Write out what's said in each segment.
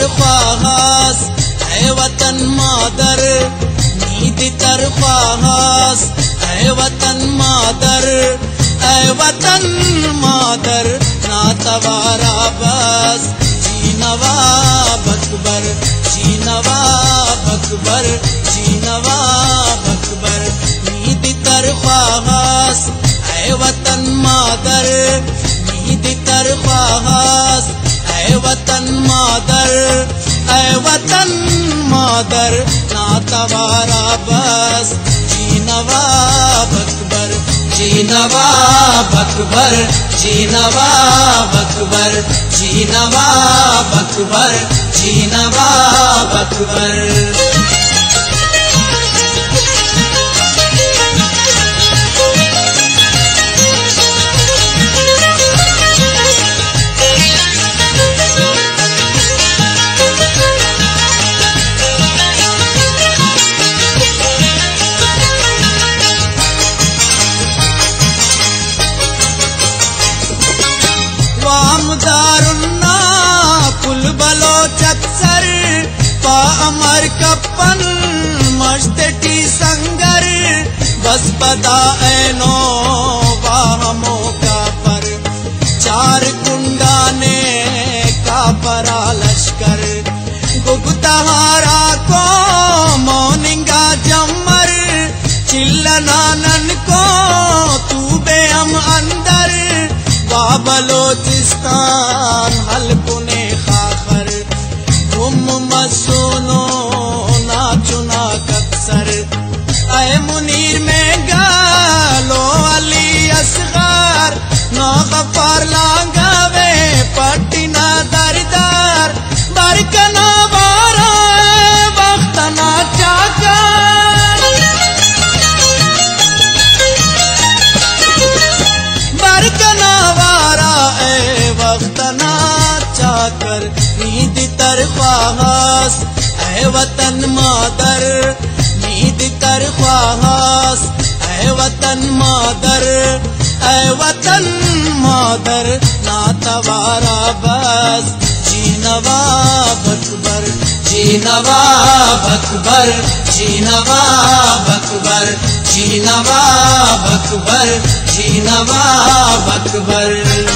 तरख्वास है वतन मादर, नींद तरख्वास है वतन मादर, है वतन मादर ना तवारा बस जी नवाब अकबर, जी नवाब अकबर, जी नवाब अकबर। नींद तरख्वास है वतन मादर, नींद तरख्वास है वतन मादर, है वतन मादर ना तवारा बस जी नवाब अकबर, जी नवाब अकबर, जी नवाब अकबर, जी नवाब अकबर, जी नवाब अकबर। वामदारुन्ना कुल बलोचत्सर पा अमर कपन मश्ती संगर बस बदा ऐनो वाहमो का पर चार कुंडाने का परा लश्कर गुप्तहारा को मोनिंगा जम्मर चिल्लनानन को तू बे हम अंदर बलोचिस्तान हलकुने खाखर तुम मसूनो ना चुना कक्सर ऐ मुनीर में गालो अली असगार ना गफार लांगावे पट्टिना दरदार बरकना बारा वक्तना चाकर बरकना वक्तना चाकर। नींद तरख्वास है वतन मादर, नींद तरख्वास है वतन मादर, है वतन मादर ना तवारा बस जी नवाब अकबर, जी नवाब अकबर, जी नवाब अकबर, जी नवाब अकबर, जी नवाब अकबर।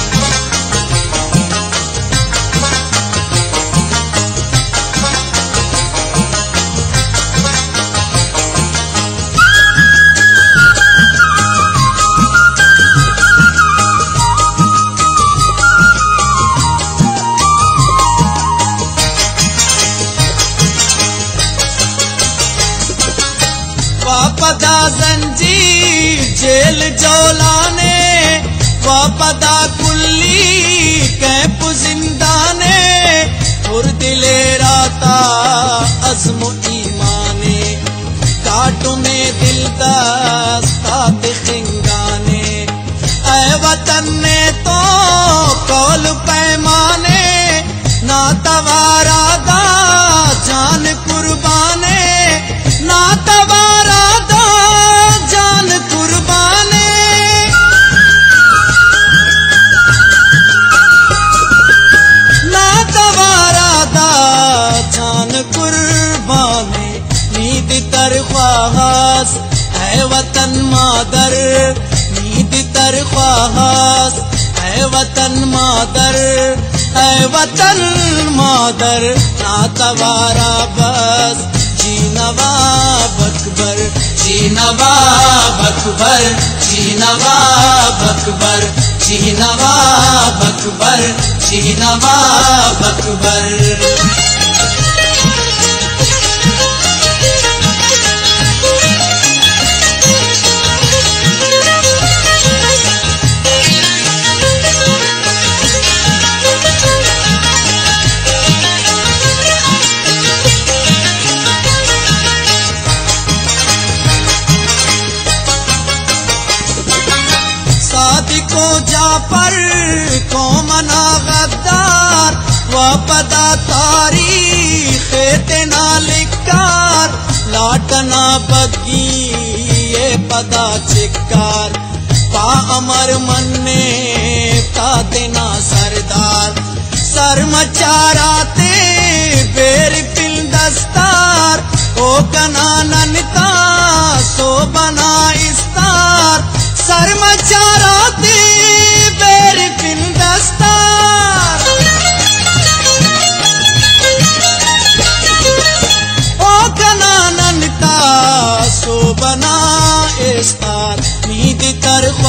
वापदा जंजीर जेल जौलाने, वापदा कुल्ली कैंप जिंदाने, और दिले राता अज़्म ईमाने, काटों में दिल दास्तात खिंगाने, ऐ वतन ने तो कौल पैमाने, ना तवारा दा जान कुर्बाने, ना तवारा दा जान कुर्बाने, ना तवारा दा जान कुर्बाने। नींद तरख्वास है वतन मादर, नींद तरख्वास है वतन मादर, है वतन मादर ना तवारा बस जी नवाब अकबर, जी नवाब अकबर, जी नवाब अकबर, जी नवाब अकबर, जी नवाब अकबर। को जापर को मना गद्दार वापदा तारीख तेना लिकार लाटना बग्गी ये पदा चिक्कार पा अमर मन्ने का देना सरदार सर मचाराते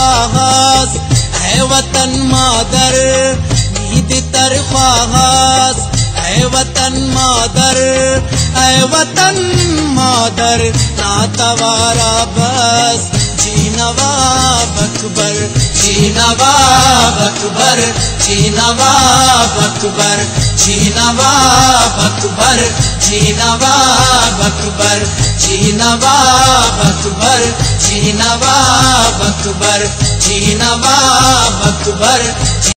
तरख्वास है वतन मादर नींद तरख्वास है वतन मादर है वतन मादर नातवारा बस जी नवाब अकबर जी नवाब अकबर जी नवाब अकबर जी नवाब अकबर जी नवाब अकबर जी नवाब अकबर जी नवाब अकबर जी नवाब अकबर।